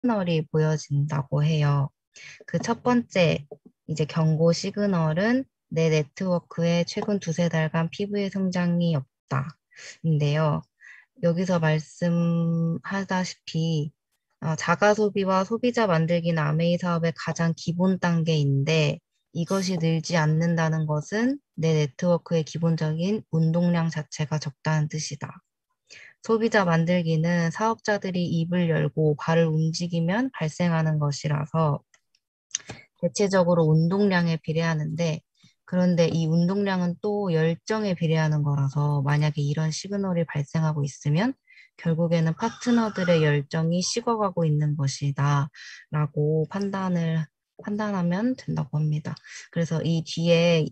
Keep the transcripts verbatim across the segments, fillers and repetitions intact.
시그널이 보여진다고 해요. 그 첫 번째 이제 경고 시그널은 내 네트워크에 최근 두세 달간 피브이 성장이 없다. 인데요. 여기서 말씀하다시피 어, 자가 소비와 소비자 만들기는 아메이 사업의 가장 기본 단계인데 이것이 늘지 않는다는 것은 내 네트워크의 기본적인 운동량 자체가 적다는 뜻이다. 소비자 만들기는 사업자들이 입을 열고 발을 움직이면 발생하는 것이라서 대체적으로 운동량에 비례하는데 그런데 이 운동량은 또 열정에 비례하는 거라서 만약에 이런 시그널이 발생하고 있으면 결국에는 파트너들의 열정이 식어가고 있는 것이다 라고 판단을 판단하면 된다고 합니다. 그래서 이 뒤에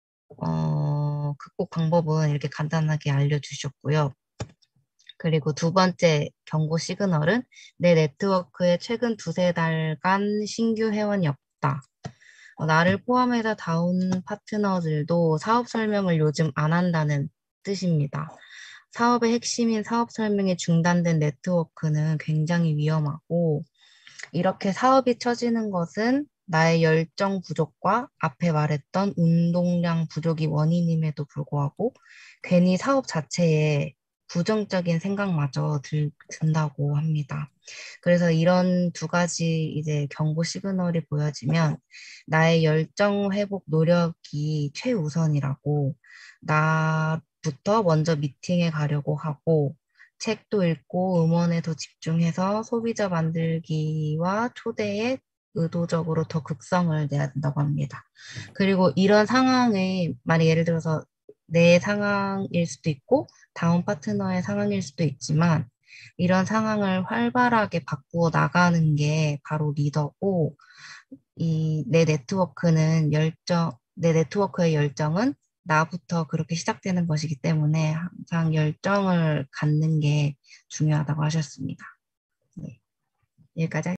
어, 극복 방법은 이렇게 간단하게 알려주셨고요. 그리고 두 번째 경고 시그널은 내 네트워크에 최근 두세 달간 신규 회원이 없다. 어, 나를 포함해서 다운 파트너들도 사업 설명을 요즘 안 한다는 뜻입니다. 사업의 핵심인 사업 설명이 중단된 네트워크는 굉장히 위험하고, 이렇게 사업이 처지는 것은 나의 열정 부족과 앞에 말했던 운동량 부족이 원인임에도 불구하고, 괜히 사업 자체에 부정적인 생각마저 들, 든다고 합니다. 그래서 이런 두 가지 이제 경고 시그널이 보여지면 나의 열정 회복 노력이 최우선이라고 나부터 먼저 미팅에 가려고 하고 책도 읽고 음원에 더 집중해서 소비자 만들기와 초대에 의도적으로 더 극성을 내야 된다고 합니다. 그리고 이런 상황에 만약 예를 들어서 내 상황일 수도 있고 다음 파트너의 상황일 수도 있지만 이런 상황을 활발하게 바꾸어 나가는 게 바로 리더고 이 내 네트워크는 열정, 내 네트워크의 열정은 나부터 그렇게 시작되는 것이기 때문에 항상 열정을 갖는 게 중요하다고 하셨습니다. 네, 여기까지.